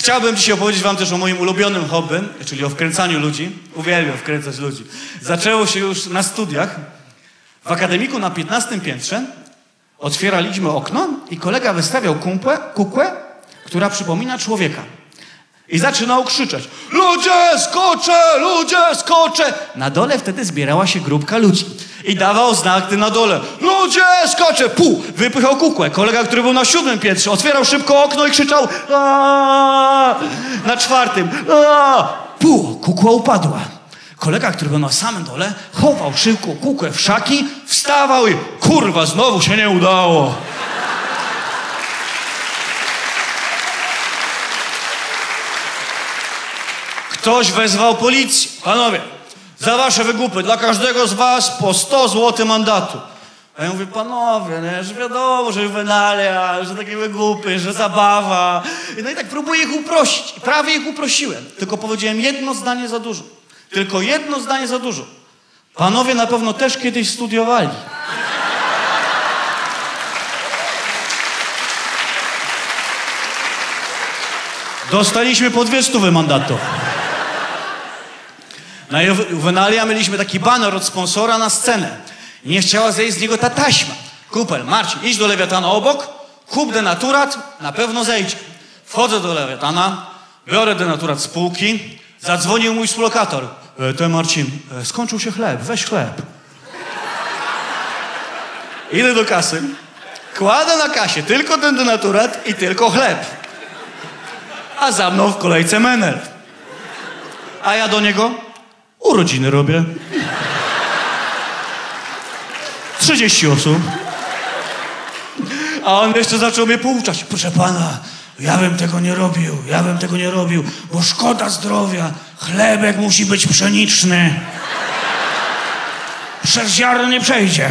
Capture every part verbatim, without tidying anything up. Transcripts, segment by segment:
Chciałbym dzisiaj opowiedzieć wam też o moim ulubionym hobby, czyli o wkręcaniu ludzi. Uwielbiam wkręcać ludzi. Zaczęło się już na studiach. W akademiku na piętnastym piętrze otwieraliśmy okno i kolega wystawiał kukłę, kukłę, która przypomina człowieka. I zaczynał krzyczeć: ludzie, skoczę, ludzie, skoczę! Na dole wtedy zbierała się grupka ludzi. I dawał znak ty na dole: ludzie, skoczę! Pół! Wypychał kukłę. Kolega, który był na siódmym piętrze, otwierał szybko okno i krzyczał: aaaa! Na czwartym: aaaa! Pół! Kukła upadła. Kolega, który był na samym dole, chował szybko kukłę w szaki, wstawał i: kurwa, znowu się nie udało. Ktoś wezwał policję. Panowie, za wasze wygłupy, dla każdego z was po sto złotych mandatu. A ja mówię: panowie, nie, że wiadomo, że wynalia, że takie wygłupy, że zabawa. No i tak próbuję ich uprościć. I prawie ich uprosiłem. Tylko powiedziałem jedno zdanie za dużo. Tylko jedno zdanie za dużo. Panowie na pewno też kiedyś studiowali. Dostaliśmy po dwie stówy mandatu. Na Juvenalia mieliśmy taki baner od sponsora na scenę. I nie chciała zejść z niego ta taśma. Kupel, Marcin, idź do Lewiatana obok, kup denaturat, na pewno zejdzie. Wchodzę do Lewiatana, biorę denaturat z półki, zadzwonił mój współlokator. E, to Marcin, e, skończył się chleb, weź chleb. Idę do kasy, kładę na kasie tylko ten denaturat i tylko chleb. A za mną w kolejce menel. A ja do niego: urodziny robię. trzydzieści osób. A on jeszcze zaczął mnie pouczać: proszę pana, ja bym tego nie robił, ja bym tego nie robił, bo szkoda zdrowia, chlebek musi być pszeniczny. Przez ziarno nie przejdzie.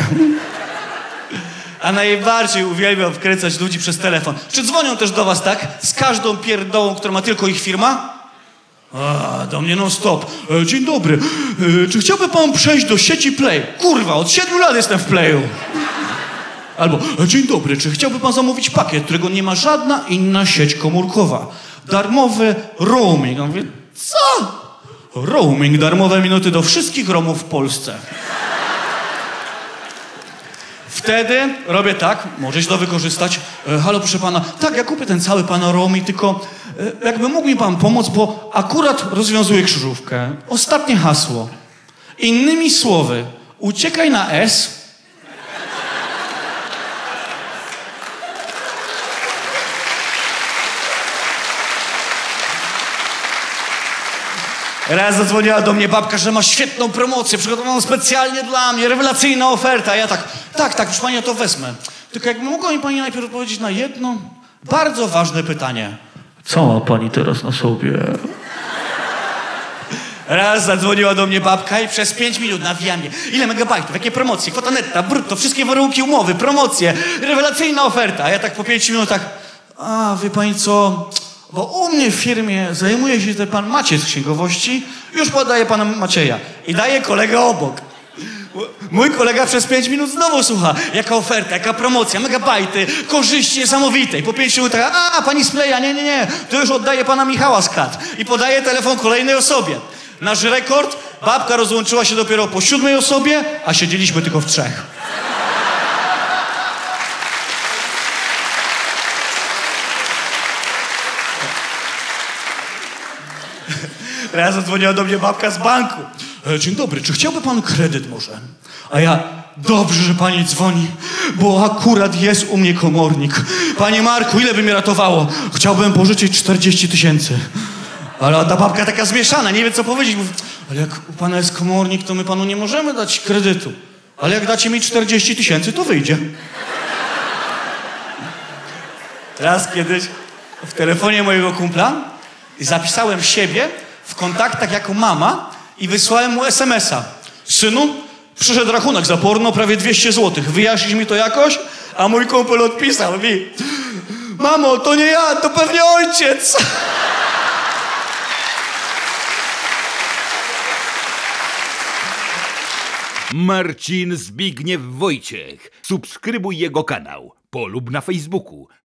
A najbardziej uwielbiam wkręcać ludzi przez telefon. Czy dzwonią też do was tak? Z każdą pierdołą, która ma tylko ich firma? A, do mnie non stop. E, dzień dobry. E, czy chciałby pan przejść do sieci Play? Kurwa, od siedmiu lat jestem w Playu. Albo: e, dzień dobry, czy chciałby pan zamówić pakiet, którego nie ma żadna inna sieć komórkowa? Darmowy roaming. Ja mówię: co? Roaming, darmowe minuty do wszystkich Romów w Polsce. Wtedy robię tak, możesz to wykorzystać. E, halo, proszę pana, tak, ja kupię ten cały pana roaming, tylko e, jakby mógł mi pan pomóc, bo akurat rozwiązuję krzyżówkę. Ostatnie hasło. Innymi słowy, uciekaj na S. Raz zadzwoniła do mnie babka, że ma świetną promocję, przygotowaną specjalnie dla mnie, rewelacyjna oferta. A ja tak: tak, tak, proszę pani, ja to wezmę. Tylko jakby mogła mi pani najpierw odpowiedzieć na jedno bardzo ważne pytanie. Co ma pani teraz na sobie? Raz zadzwoniła do mnie babka i przez pięć minut nawija mnie: ile megabajtów, jakie promocje, kwota netta, brutto, wszystkie warunki umowy, promocje, rewelacyjna oferta. A ja tak po pięciu minutach: a wie pani co, bo u mnie w firmie zajmuje się ten pan Maciej z księgowości, już podaję pana Macieja. I daję kolegę obok. Mój kolega przez pięć minut znowu słucha: jaka oferta, jaka promocja, megabajty, korzyści niesamowite. I po pięciu minutach: a, pani z Playa, nie, nie, nie, to już oddaję pana Michała z Kat. I podaję telefon kolejnej osobie. Nasz rekord: babka rozłączyła się dopiero po siódmej osobie, a siedzieliśmy tylko w trzech. Raz zadzwoniła do mnie babka z banku. E, dzień dobry, czy chciałby pan kredyt może? A ja: dobrze, że pani dzwoni, bo akurat jest u mnie komornik. Panie Marku, ile by mi ratowało? Chciałbym pożyczyć czterdzieści tysięcy. Ale ta babka taka zmieszana, nie wie co powiedzieć. Mówi: ale jak u pana jest komornik, to my panu nie możemy dać kredytu. Ale jak dacie mi czterdzieści tysięcy, to wyjdzie. Raz kiedyś w telefonie mojego kumpla zapisałem siebie w kontaktach jako mama i wysłałem mu es em es a. Synu, przyszedł rachunek za porno, prawie dwieście złotych. Wyjaśnisz mi to jakoś? A mój kumpel odpisał mi: mamo, to nie ja, to pewnie ojciec. Marcin Zbigniew Wojciech. Subskrybuj jego kanał. Polub na Facebooku.